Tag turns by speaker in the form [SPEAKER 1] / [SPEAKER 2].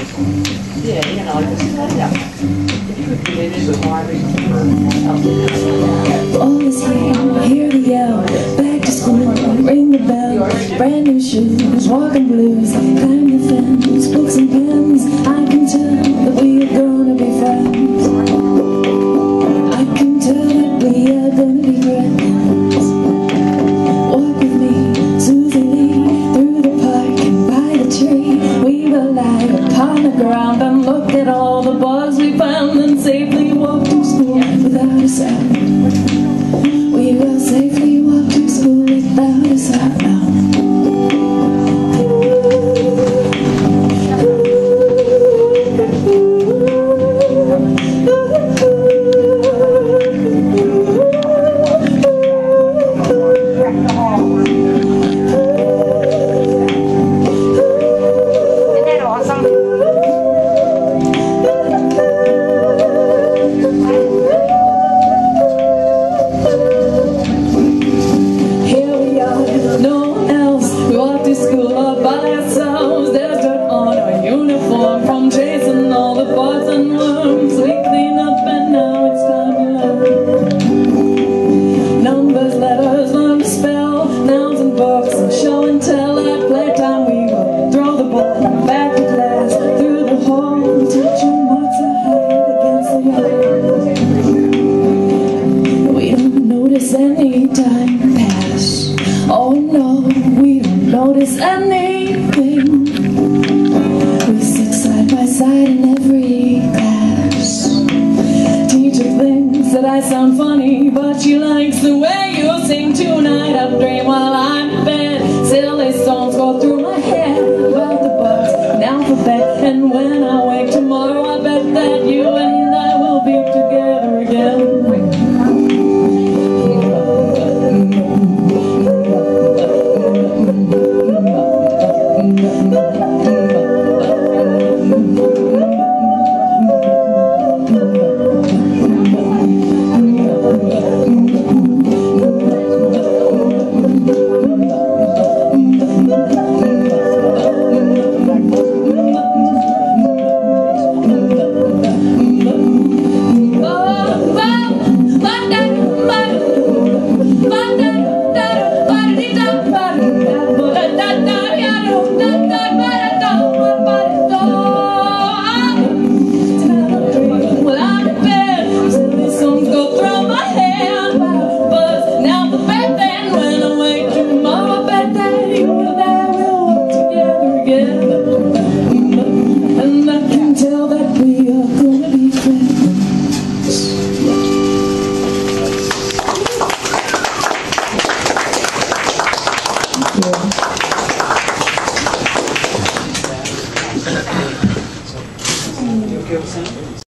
[SPEAKER 1] Yeah, you know,
[SPEAKER 2] All is here, hear the yell, back to school, ring the bell, brand new shoes, walking blues, climb the fence, books and pens, I can tell that we are gonna be friends. I can tell that we are gonna be friends. Walk with me, Susie Lee, through the park and by the tree. We will lie upon the ground and look at all the bugs we found and safely walk to school without a sound. We will safely walk to school without a sound. From chasing all the bugs and worms, we clean up and now it's time to learn. Numbers, letters, learn to spell, nouns and books, and show and tell. At playtime we will throw the ball back to class, through the hall, teacher marks our head against the wall. We don't notice any time pass. Oh no, we don't notice anything. Side in every class. Teacher thinks that I sound funny, but she likes the way you sing tonight. I dream while I'm in bed. Silly songs go through my head about the bugs and alphabet. And when I wake tomorrow, I bet that you and I will be together again.